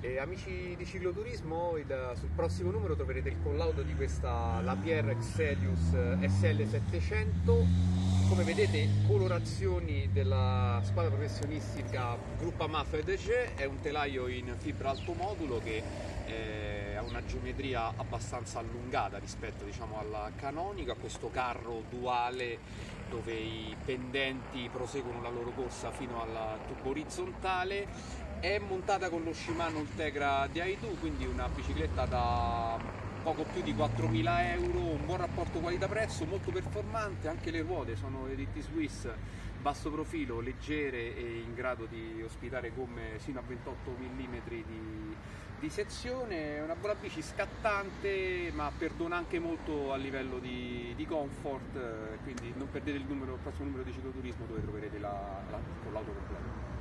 Amici di cicloturismo, sul prossimo numero troverete il collaudo di questa Lapierre Xelius SL700. Come vedete, colorazioni della squadra professionistica Groupama FDG. È un telaio in fibra alto modulo che ha una geometria abbastanza allungata rispetto, diciamo, alla canonica. Questo carro duale dove i pendenti proseguono la loro corsa fino al tubo orizzontale. È montata con lo Shimano Ultegra Di2, quindi una bicicletta da poco più di 4.000 euro, un buon rapporto qualità-prezzo, molto performante. Anche le ruote sono le DT Swiss, basso profilo, leggere e in grado di ospitare gomme sino a 28 mm di sezione. È una buona bici, scattante, ma perdona anche molto a livello di comfort, quindi non perdete il prossimo numero di cicloturismo dove troverete il collaudo completo.